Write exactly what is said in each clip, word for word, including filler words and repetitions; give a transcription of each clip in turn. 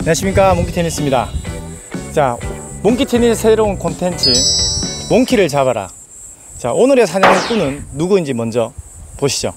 안녕하십니까, 몽키테니스입니다. 자, 몽키테니스 새로운 콘텐츠 몽키를 잡아라. 자, 오늘의 사냥꾼은 누구인지 먼저 보시죠.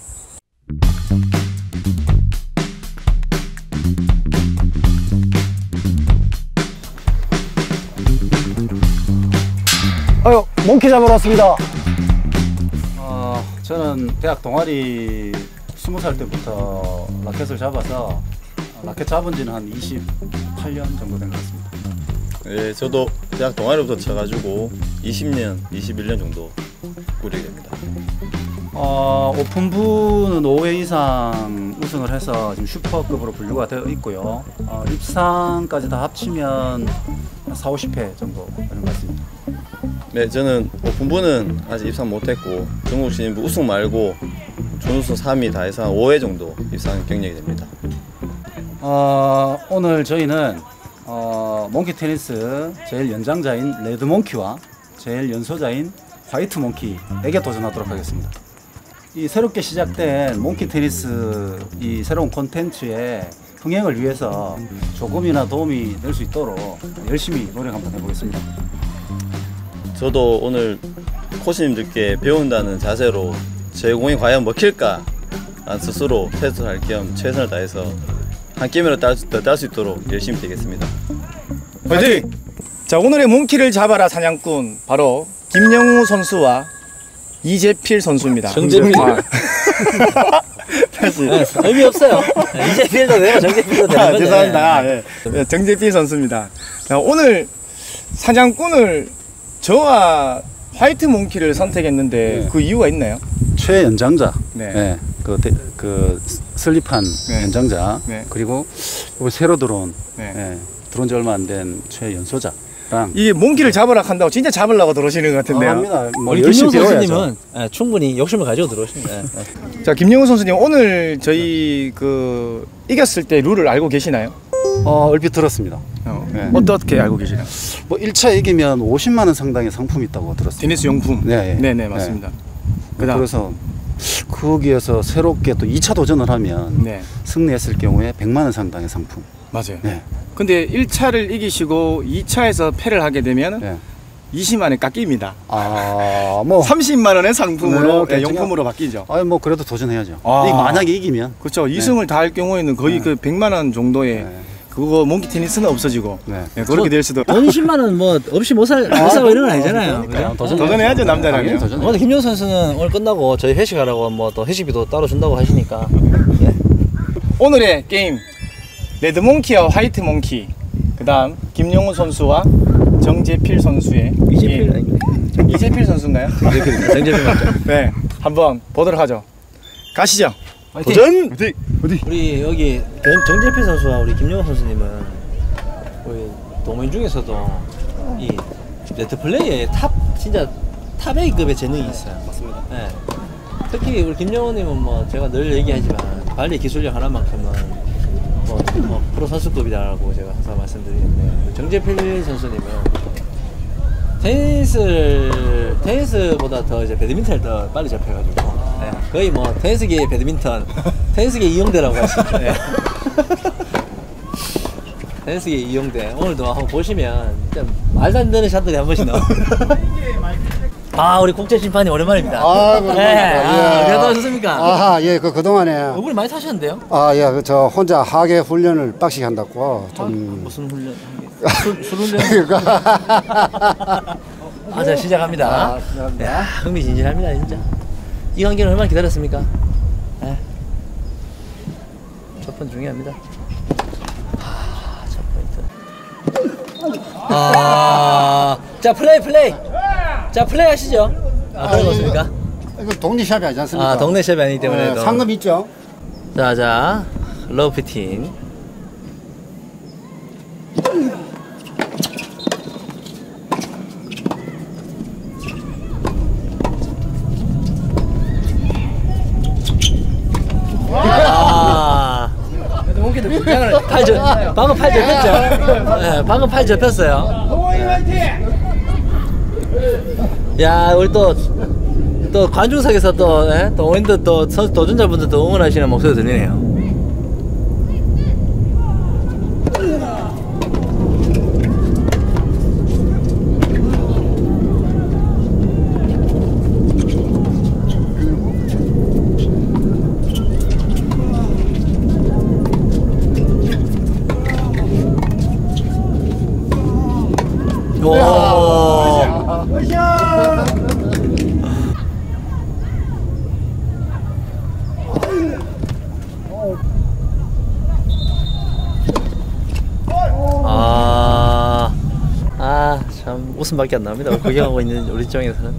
아유, 몽키 잡으러 왔습니다. 어, 저는 대학 동아리 스무 살 때부터 라켓을 잡아서 라켓 잡은 지는 한 이십팔 년 정도 된 것 같습니다. 예, 저도 대학 동아리부터 쳐가지고 이십 년, 이십일 년 정도 꾸리게 됩니다. 어, 오픈부는 오 회 이상 우승을 해서 지금 슈퍼급으로 분류가 되어 있고요. 어, 입상까지 다 합치면 한 사오십 회 정도 되는 것 같습니다. 네, 저는 오픈부는 아직 입상 못했고 전국 진입부 우승 말고 준우승 삼 위 다 해서 한 오 회 정도 입상 경력이 됩니다. 어, 오늘 저희는 어, 몽키 테니스 제일 연장자인 레드 몽키와 제일 연소자인 화이트 몽키에게 도전하도록 하겠습니다. 이 새롭게 시작된 몽키 테니스 이 새로운 콘텐츠의 흥행을 위해서 조금이나 도움이 될 수 있도록 열심히 노력 한번 해보겠습니다. 저도 오늘 코치님들께 배운다는 자세로 제 공이 과연 먹힐까 난 스스로 테스트할 겸 최선을 다해서 한 게임이라도 딸 수 있도록 열심히 되겠습니다. 화이팅! 자, 오늘의 몽키를 잡아라 사냥꾼 바로 김영우 선수와 이재필 선수입니다. 정재필. 아. 다시. 네, 의미 없어요. 이재필도 되고 정재필도 되는 아, 거죠. 죄송합니다. 네. 네, 정재필 선수입니다. 자, 오늘 사냥꾼을 저와 화이트 몽키를 선택했는데 네. 그 이유가 있나요? 최연장자, 네. 네, 그, 대, 그 슬립한 네. 연장자, 네. 그리고 새로 들어온, 네. 네, 들어온 지 얼마 안 된 최연소자랑 이게 몽키를 잡으라 한다고 진짜 잡으려고 들어오시는 것 같은데요. 아, 합니다. 뭐 우리 열심히 김영우 배워야죠. 선수님은 예, 충분히 욕심을 가지고 들어오십니다. 예. 자, 김영우 선수님 오늘 저희 그 이겼을 때 룰을 알고 계시나요? 어, 얼핏 들었습니다. 어, 네. 어떻게 알고 계시나요? 뭐 일 차 이기면 오십만 원 상당의 상품이 있다고 들었습니다. 테니스 용품. 네, 네, 네, 맞습니다. 네. 그다음. 그래서 거기에서 새롭게 또 이 차 도전을 하면 네, 승리했을 경우에 백만 원 상당의 상품. 맞아요. 네. 근데 일 차를 이기시고 이 차에서 패를 하게 되면 네. 이십만 원 깎입니다. 아, 뭐 삼십만 원의 상품으로 네, 네, 용품으로 바뀌죠. 아니 뭐 그래도 도전해야죠. 아. 이 만약에 이기면 그렇죠. 이 승을 다 할 경우에는 거의 네. 그 백만 원 정도의 네. 그거 몽키 테니스는 없어지고 네. 네, 그렇게 될 수도. 돈 이십만 원 뭐 없이 못 살, 못 사고 이런 건 아니잖아요. 그러니까요. 그죠? 도전해야죠, 남자라면. 당연히 도전해야죠. 오늘 김영우 선수는 오늘 끝나고 저희 회식하라고 뭐 또 회식비도 따로 준다고 하시니까. 예. 오늘의 게임 레드 몽키와 화이트 몽키, 그다음 김영우 선수와 정재필 선수의 이재필 게임. 아닌가요? 이재필 선수인가요? 정재필입니다. 정재필 맞죠? 네, 한번 보도록 하죠. 가시죠. 화이팅! 도전! 어디? 어디? 우리 여기 정, 정재필 선수와 우리 김영우 선수님은 우리 동호인 중에서도 이 네트 플레이에 탑 진짜 탑 A급의 재능이 있어요. 맞습니다. 네. 특히 우리 김영우님은 뭐 제가 늘 얘기하지만 발리 기술력 하나만큼은 뭐, 뭐 프로 선수급이다라고 제가 항상 말씀드리는데 정재필 선수님은 테니스를 테니스보다 더 이제 배드민턴을 더 빨리 접해가지고 네. 거의 뭐 테니스계의 배드민턴, 테니스계 이용대라고 할 수 있죠. 네. 테니스계 이용대. 오늘도 한번 보시면 진짜 말도 안 되는 샷들이 한 번씩 나와요. 아, 우리 국제 심판이 오랜만입니다. 아, 그렇습니까? 네. 아, 예. 그래도 좋습니까? 아하, 예, 그, 그동안에, 얼굴이 많이 타셨는데요? 아, 예, 그, 저, 혼자 하계 훈련을 빡시게 한다고, 아, 좀. 무슨 훈련? 술, 술 훈련? 아, 자, 시작합니다. 아, 시작합니다. 야, 흥미진진합니다, 진짜. 이 관계는 얼마나 기다렸습니까? 네. 첫 번 중요합니다. 아, 첫 포인트. 아, 자, 플레이, 플레이. 자, 플레이 하시죠. 아, 그런 거습니까? 이거 동리샵이 아니지 않습니까? 아, 동네 샵이 아니기 때문에. 예, 상금 있죠? 자, 자, 러브 피팅. 아, 팔 접, 방금 팔 접혔죠? 네, 방금 팔 접혔어요. 야, 우리 또, 또 관중석에서 또, 예? 또 오인들 또 선수 도전자분들 또 응원하시는 목소리 들리네요. 웃음밖에 안 납니다. 구경하고 있는 우리 입장에서는.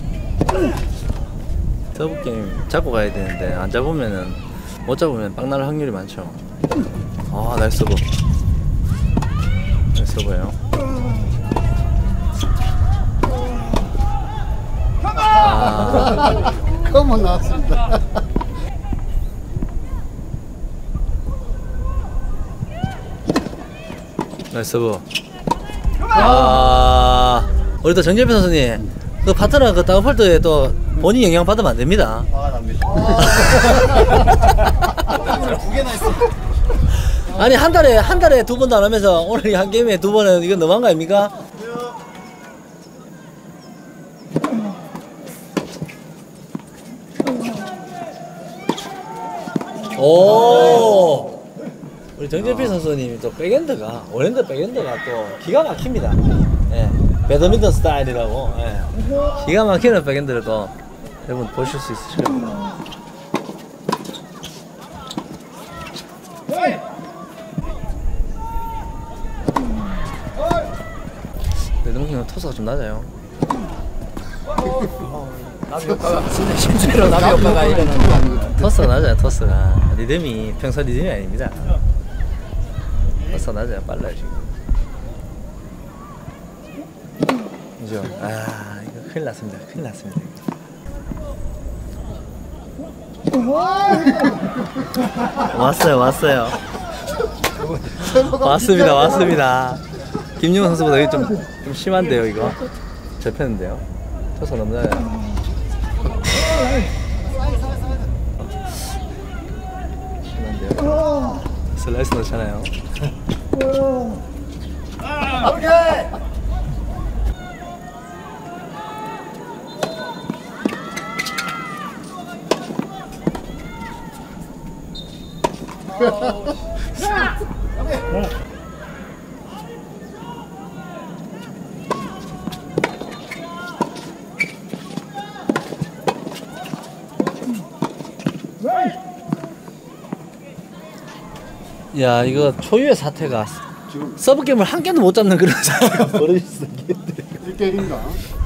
서브 게임 잡고 가야 되는데 안 잡으면은 못 잡으면 빵 날 확률이 많죠. 아, 나이스 서브. 나이스 서브예요. 아, 컴온 나왔습니다. 나이스 서브. 아, 우리 또 정재필 선수님, 그 파트너 그 다운폴드에 또 본인 영향 받으면 안 됩니다. 화가 납니다. 두 개나 했어. 아니 한 달에 한 달에 두 번도 안 하면서 오늘 한 게임에 두 번은 이건 너무한 거 아닙니까? 오, 우리 정재필 선수님이 또 백핸드가 원핸드 백핸드가 또 기가 막힙니다. 예, 배드민턴 스타일이라고. 예, 기가 막히는 백핸드를 또 여러분 보실 수 있으실 겁니다. 배드민턴 토스가 좀 낮아요. 나비 효과가 심지어 나비 효과가 일어나는 토스가 낮아요. 토스가 리듬이 평소 리듬이 아닙니다. 토스가 낮아요. 빨라요 지금. 그죠? 아, 이거 큰일 났습니다. 큰일 났습니다. 왔어요, 왔어요. 왔습니다, 왔습니다. 김용훈 선수보다 이거 좀, 좀 심한데요, 이거. 접혔는데요. 토스 너무 낮아요. 심한데요. 슬라이스 넣잖아요. 야, 이거 초유의 사태가 서브 게임을 한 개도 못 잡는 그런 사태가 벌어졌어. 일 대 일인가?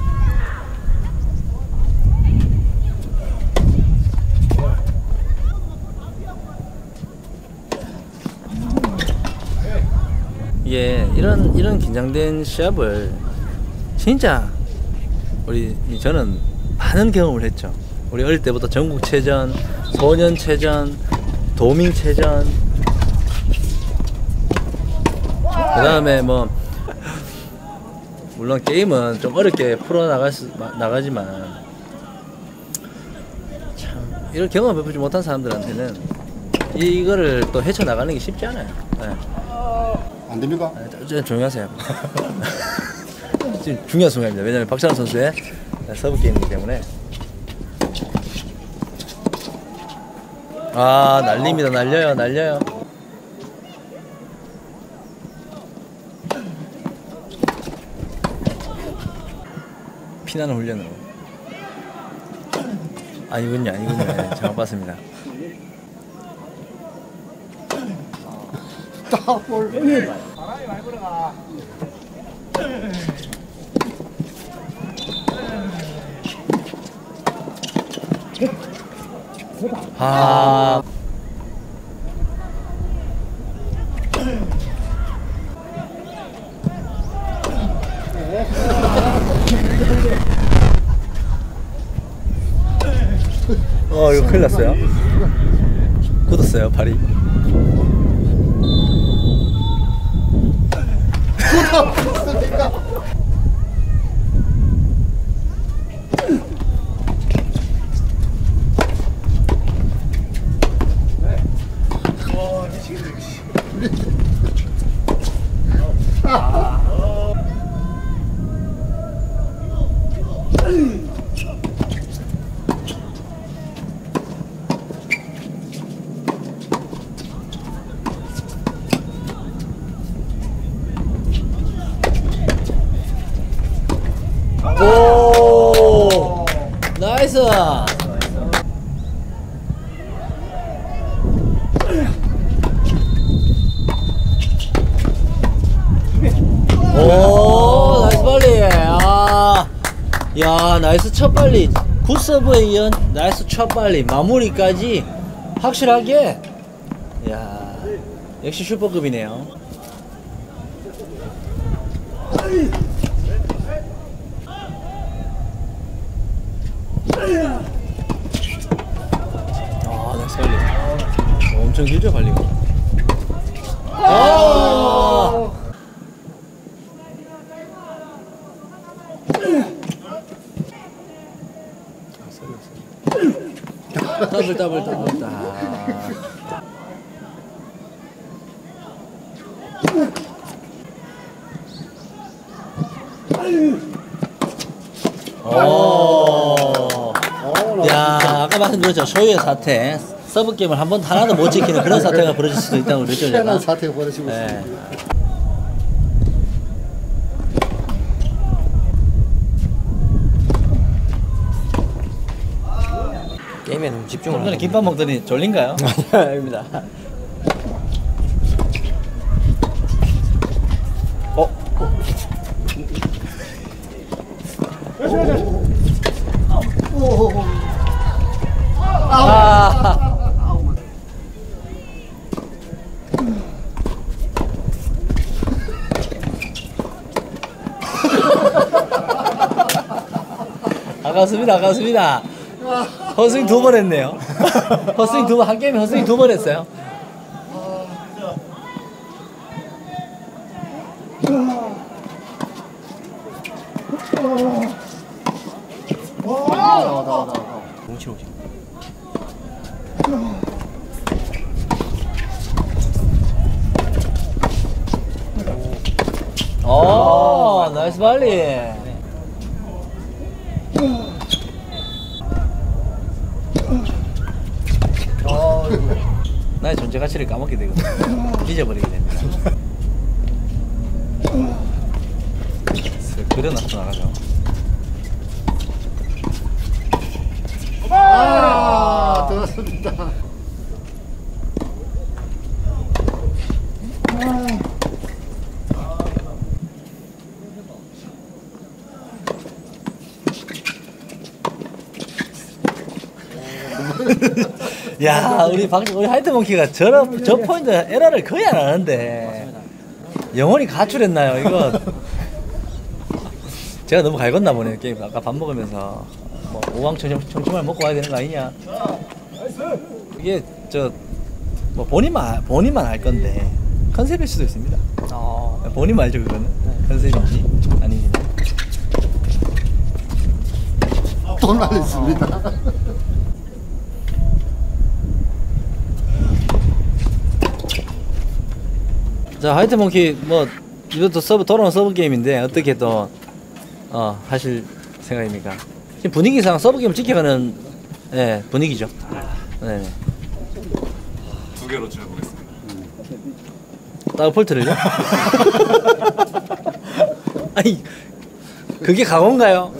이게 이런 이런 긴장된 시합을 진짜 우리 저는 많은 경험을 했죠. 우리 어릴 때부터 전국체전, 소년체전, 도민체전, 그 다음에 뭐 물론 게임은 좀 어렵게 풀어 나갈 수, 나가지만 참 이런 경험을 해보지 못한 사람들한테는 이, 이거를 또 헤쳐 나가는 게 쉽지 않아요. 네. 안 됩니까? 아, 좀 조용히 하세요. 지금 중요한 순간입니다. 왜냐면 박찬호 선수의 서브 게임이기 때문에. 아, 날립니다. 날려요, 날려요. 피나는 훈련으로. 아니군요, 아니군요. 네, 잘못 봤습니다. 아. 어, 이거 큰일 났어요. 굳었어요, 발이. 오, 나이스. 오, 나이스 발리. 아. 야, 나이스 첫 발리. 굿 서브에 이은 나이스 첫 발리. 마무리까지 확실하게. 야, 역시 슈퍼급이네요. 아, 나이스 발리. 엄청 길죠, 발리가. 아! 더블 더블 더블 다. 오. 야, 아까 말씀드렸죠. 소유의 사태. 서브 게임을 한 번 하나도 못 지키는 그런 사태가 벌어질 수도 있다고 그랬죠, 제가. 희한한 사태가 벌어지고 네. 있습니다. 게임에 너무 집중을 하는. 김밥 먹더니 졸린가요? 아닙니다. 어? 아. 아깝습니다, 아깝습니다. 헛스윙 두 번 했네요. 헛스윙 두 번, 한 게임에 헛스윙 두 번 했어요. 뭉치로 오지. 오, 나이스 발리. 나의 존재 가치를 까먹게 되거든요. 잊어버리게 됩니다. 그려놨어 나가죠. 아, 들었습니다. 야, 우리 박 우리 하이트몽키가 저, 저 포인트 에러를 거의 안 하는데 영혼이 가출했나요? 이거 제가 너무 갈궜나 보네요. 게임 아까 밥 먹으면서 뭐 오왕청청말 먹고 와야 되는 거 아니냐? 이게 저 뭐 본인만 본인만 알 건데 컨셉일 수도 있습니다. 본인만 알죠 그거는 컨셉인지 아닌지. 또 날렸습니다. 자, 하이트몽키 뭐 이것도 서브 돌아온 서브 게임인데 어떻게 또 어, 하실 생각입니까? 지금 분위기상 서브 게임 지켜가는 예, 분위기죠. 네. 두 개로 치러보겠습니다. 다운폴트를요? 아니 그게 강호인가요?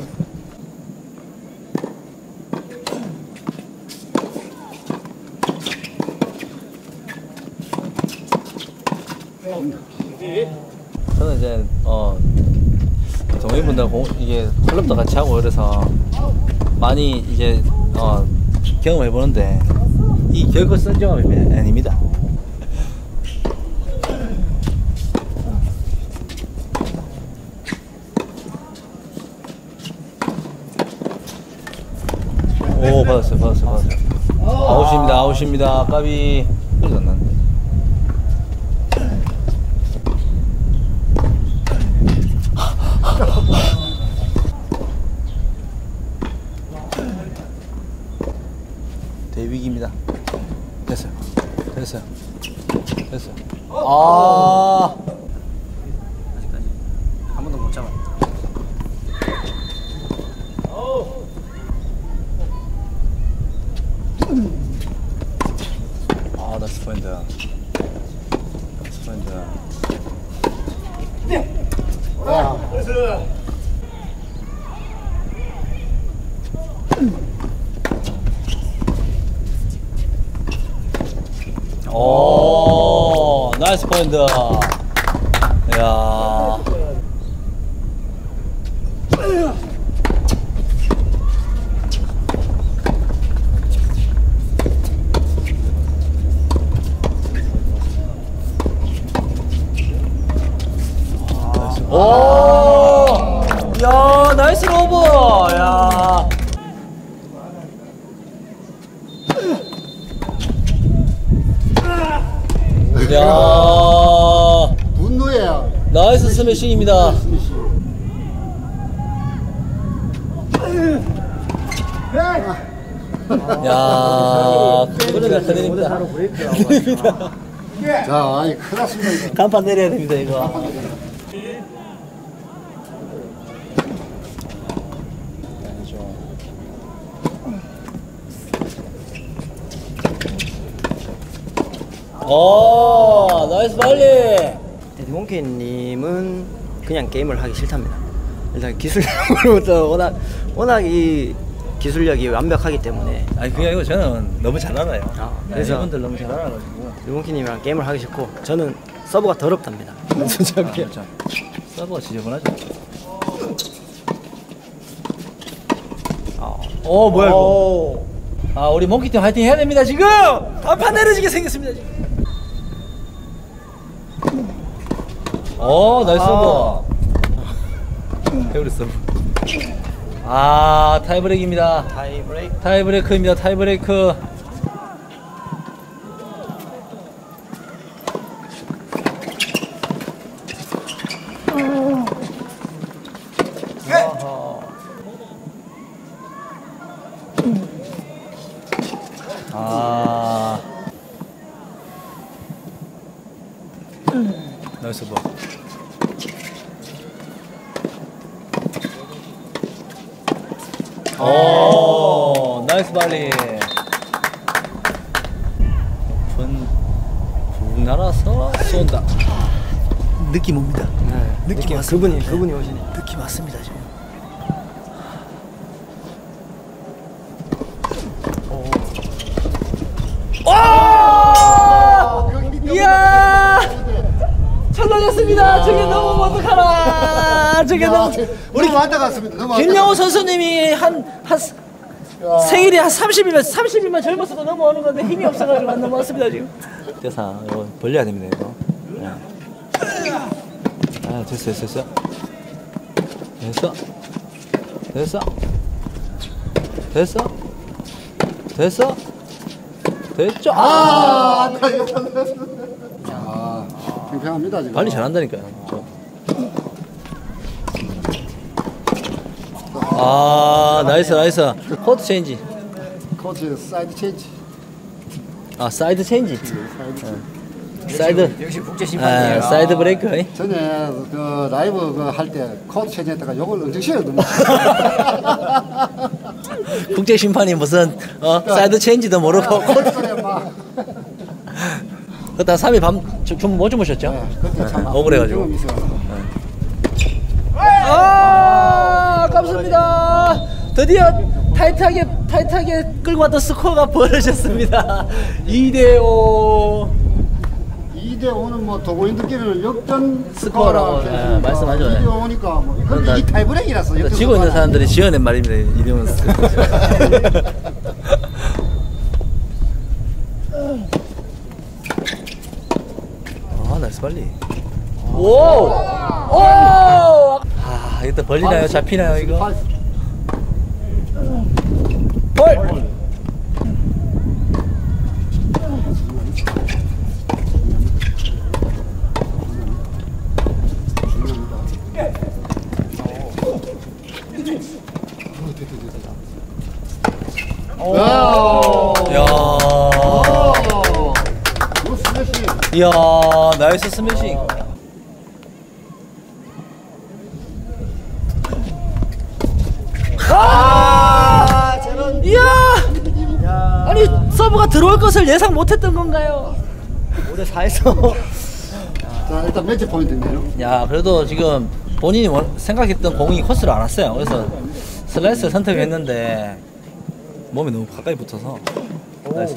저는 이제 어 동호인분들 공 이게 클럽도 같이 하고 그래서 많이 이제 어 경험해 보는데 이 결코 쓴 경험이 아닙니다. 오 받았어요 받았어요 받았어요. 아웃입니다 아웃입니다. 까비 소리가 안 나는데. 대위기입니다. 됐어요. 됐어요. 됐어요. 아. 아직까지 한 번도 못 잡아. 아, 나이스 포인트. 나이스 포인트. 오, 나이스 포인트. 이야. 야, 분노야. 나이스 스매싱입니다. 야, 그러나 큰일입니다. 큰일입니다. 자, 아니 큰일 났습니다. 이거. 간판 내려야 됩니다, 이거. 오, 나이스 발리. 레드몽키님은 그냥 게임을 하기 싫답니다. 일단 기술력으로부터 워낙 워낙 이 기술력이 완벽하기 때문에 아니 그게 아니고 저는 너무 잘 알아요. 아, 그래서 그래서 이분들 너무 잘 알아가지고. 레드몽키님이랑 게임을 하기 싫고 저는 서버가 더럽답니다. 진짜 서버가 지저분하죠. 아, 오 뭐야 이거? 아 우리 몽키팀 화이팅 해야 됩니다 지금. 간판 내려지게 생겼습니다 지금. 오 나이스 서버. 배우리 서버. 아 타이브레이크입니다. 타이브레이크. 타이브레이크입니다. 타이브레이크. 아 나이스 버. 오 나이스 발리. 분, 분 날아서 쏜다. 느낌 옵니다. 네, 느낌 느낌 그분이 그분이 오시네. 느낌 왔습니다 지금. 오! 이야! 천당했습니다. 저게 너무 어떡하나. 저게 너무 우리 너무 안타깝습니다. 너무 김영호 선수님이 한, 한 생일이 한 삼십 일만 삼십 일만 젊었어도 넘어오는 건데 힘이 없어가지고 안 넘어왔습니다 지금. 대사 이거 벌려야 됩니다 이거. 아 됐어 됐어 됐어 됐어 됐어 됐어 됐어 됐죠. 아 아, 아, 평평합니다 지금. 관리 잘한다니까요. 저. 아 나이스 나이스. 코트 체인지. 코치 사이드 체인지. 아 사이드 체인지. 사이드. 사이드. 역시 국제 아 심판이에요. 사이드 브레이크. 전에 그 라이브 그 할 때 코트 체인지 했다가 욕을 엄청 싫어했거든요. 국제 심판이 무슨 어 사이드 체인지도 모르고 코트. 그다 삼 일 밤좀못 주무셨죠? 네, 그때 참 어, 억울해가지고. 경험이 있어요. 아 아깝습니다. 드디어 타이트하게 타이트하게 끌고 왔던 스코어가 벌어졌습니다. 이 대 오. 이 대 오는 뭐 도보인들끼리는 역전 스코어라고, 스코어라고 예, 말씀하죠. 이 대 오니까 뭐 그건 다- 이건 이 타이브레이크라서 역전 지고 있는 스코어라. 사람들이 지어낸 말입니다. 이름은. 아 나이스 빨리. 오! 오! 아 이거 벌리나요? 잡히나요 이거? 볼! 야. 오, 스매시. 이야 나이스 스매싱. 아! 이야! 아니 서브가 들어올 것을 예상 못했던 건가요? 올해 사에서 자, 일단 매치 포인트인데요. 야 그래도 지금 본인이 원- 생각했던 공이 코스를 알았어요. 그래서 슬라이스를 선택했는데 몸이 너무 가까이 붙어서 나이스.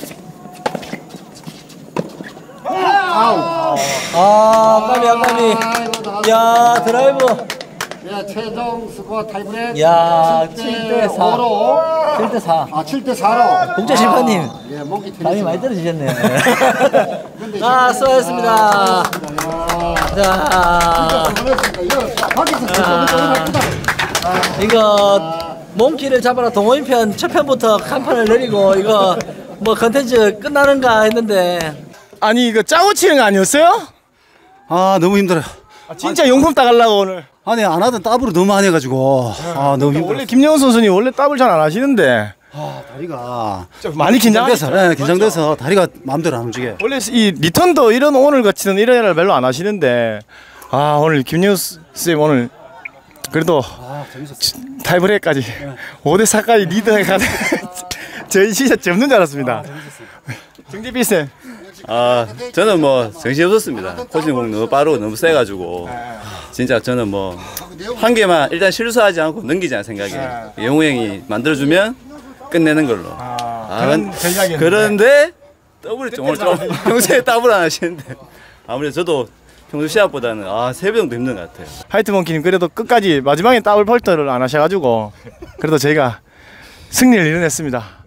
아우. 아 까비 안 까비. 아이고, 나갔다. 야 드라이브. 야, 최종 스코어 타이브레이크. 야 칠 칠 대 대 사. 오로. 칠 대 사. 아, 칠 대 사로. 국제 심판님. 아, 예, 몽키 테니스. 감이 많이 떨어지셨네요. 근데 아 수고하셨습니다. 수고하셨습니다. 자 수고하셨습니다. 이거 밖에서 아. 이거 몽키를 잡아라 동호인 편 첫 편부터 간판을 내리고 이거 뭐 컨텐츠 끝나는가 했는데 아니 이거 짜고 치는 거 아니었어요? 아 너무 힘들어요. 아, 진짜 용품 따가려고 오늘. 아니 안 하던 더블을 너무 많이 해가지고 아 너무 힘들어. 원래 김영훈 선수님 원래 더블 잘 안 하시는데 아 다리가 좀 많이 긴장돼서. 긴장돼서 네, 긴장돼서 다리가 마음대로 안 움직여. 원래 이 리턴도 이런 오늘 같이는 이런 애를 별로 안 하시는데 아 오늘 김영훈 쌤 오늘 그래도 아 재밌었어. 타이브레이크까지 오 대 사까지 리드해가는 저희 진짜 접는 줄 알았습니다. 정재필 쌤. 아 저는 뭐 정신이 없었습니다. 코치님 공 너무 빠르고 너무 세가지고 진짜 저는 뭐 한 개만 일단 실수하지 않고 넘기자는 생각에 영우 형이 만들어주면 끝내는 걸로. 아, 그런 전략이었는데. 그런데 더블이 좀 오늘 좀 평소에 더블 안 하시는데 아무래도 저도 평소 시합보다는 아 세 배 정도 힘든 것 같아요. 화이트 몽키님 그래도 끝까지 마지막에 더블 폴터를 안 하셔가지고 그래도 저희가 승리를 이뤄냈습니다.